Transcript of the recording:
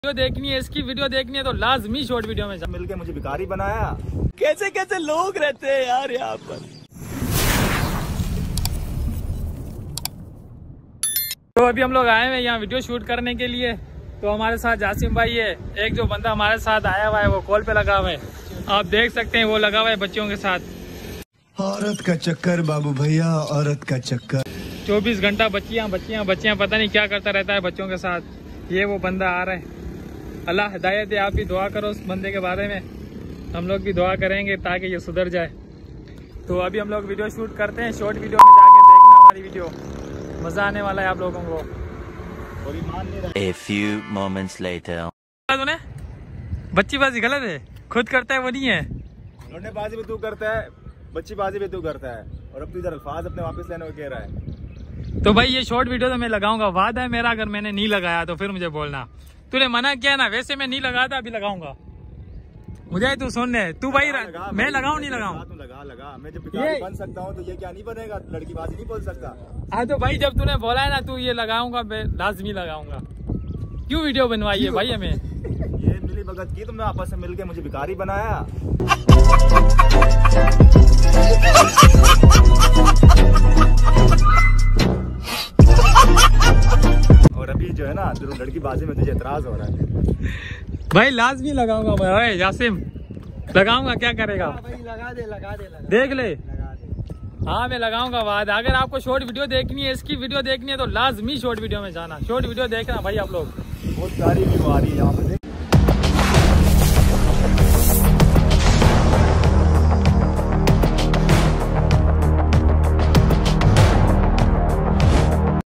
Video देखनी है, इसकी वीडियो देखनी है तो लाजमी शॉर्ट वीडियो में मिलके मुझे भिखारी बनाया। कैसे कैसे लोग रहते हैं यार यहाँ पर। तो अभी हम लोग आए हैं यहाँ वीडियो शूट करने के लिए। तो हमारे साथ जासिम भाई है, एक जो बंदा हमारे साथ आया हुआ है वो कॉल पे लगा हुआ है, आप देख सकते हैं वो लगा हुआ है बच्चों के साथ। औरत का चक्कर बाबू भैया, औरत का चक्कर। 24 घंटा बच्चियाँ पता नहीं क्या करता रहता है बच्चों के साथ। ये वो बंदा आ रहा है, अल्लाह हिदायत है। आप भी दुआ करो उस बंदे के बारे में, हम लोग भी दुआ करेंगे ताकि ये सुधर जाए। तो अभी हम लोग वीडियो शूट करते हैं, शॉर्ट वीडियो में जाके देखना हमारी वीडियो, मजा आने वाला है आप लोगों को। A few moments later. तूने बच्चीबाजी गलत है, खुद करता है वो नहीं है। लौंडेबाजी भी तू करता है, बच्चीबाजी भी तू करता है, और अब तू इधर अल्फाज अपने वापस लेने को कह रहा है। तो भाई ये शॉर्ट वीडियो तो मैं लगाऊंगा, वादा है मेरा। अगर मैंने नहीं लगाया तो फिर मुझे बोलना। तूने मना किया ना, वैसे मैं नहीं लगाया था, अभी लगाऊंगा। मुझे तू सुन ले, तू भाई मैं लगाऊं नहीं लगाऊं? तू लगा मैं जब भिखारी बन सकता हूँ तो ये क्या नहीं बनेगा? लड़की बाजी नहीं बोल सकता। हाँ तो भाई जब तूने बोला है ना तू ये लगाऊंगा, मैं लाजमी लगाऊंगा। क्यों वीडियो बनवाई है भाई हमें? ये मिली भगत की तुमने आपस में मिलके मुझे भिखारी बनाया। और अभी जो है ना तेरे लड़की बाजी में तुझे एतराज हो रहा है। भाई लाजमी लगाऊंगा भाई, जासिम लगाऊंगा, क्या करेगा? भाई लगा दे देख ले। हाँ मैं लगाऊंगा वादा। अगर आपको शॉर्ट वीडियो देखनी है, इसकी वीडियो देखनी है तो लाजमी शॉर्ट वीडियो में जाना। शॉर्ट वीडियो देखना भाई आप लोग। बहुत सारी व्यू आ रही है यहाँ पे।